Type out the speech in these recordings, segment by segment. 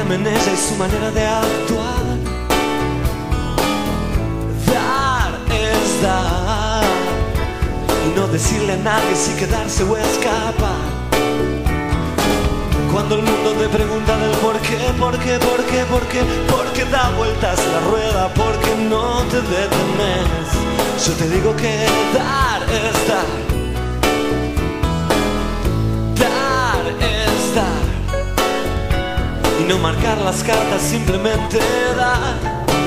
confiarme en ella y su manera de actuar. Dar es dar, y no decirle a nadie si quedarse o escapar. Cuando el mundo te pregunta del por qué, porque da vueltas la rueda, porque no te detenes, yo te digo que dar es dar. Dar es dar, y no marcar las cartas, simplemente dar.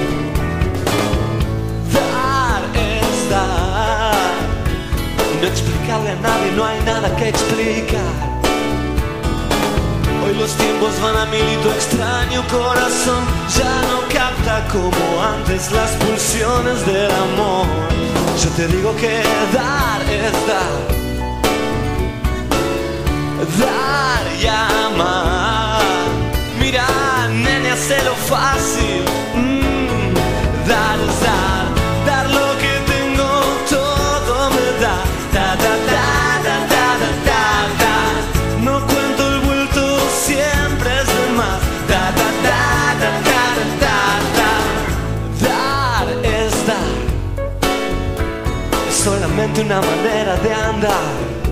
Dar es dar, y no explicarle a nadie, no hay nada que explicar. Hoy los tiempos van a mil y tu extraño corazón ya no capta como antes las pulsiones del amor. Yo te digo que dar es dar. Dar y amar. Mira, nene, hazlo fácil. Dar es dar. Dar lo que tengo, todo me da. Da, da, da, da, da, da, da, da. No cuento el vuelto, siempre es de más. Da, da, da, da, da, da, da, da. Dar es dar. Es solamente una manera de andar.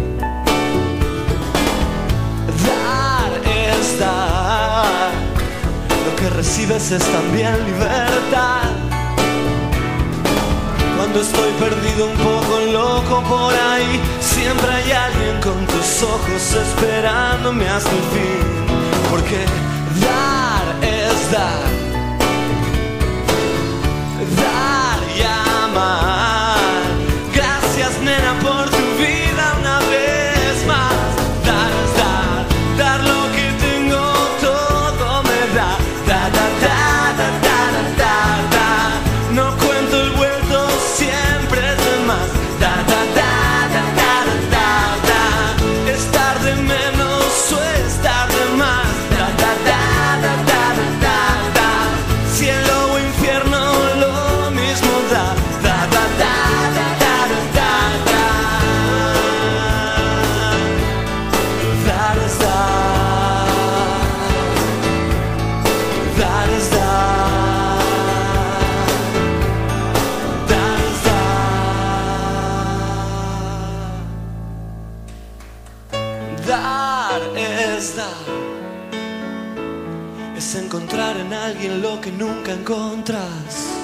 Dar. Lo que recibes es también libertad. Cuando estoy perdido, un poco loco por ahí, siempre hay alguien con tus ojos esperándome hasta el fin. Porque dar es dar. Dar y amar. Gracias, nena, por tu vida una vez más. Dar es dar. Dar lo que tengo, todo me da. Da, da, da, da, da, da, da. No cuento el vuelto, siempre es de más. Da, da, da, da, da, da, da. Estar de menos o estar de más. Da, da, da, da, da, da, da. Cielo o infierno, lo mismo da. Da, da, da, da, da, da, da. Dar es dar. Dar es dar. Dar es dar. Dar es dar. Es encontrar en alguien lo que nunca encontras.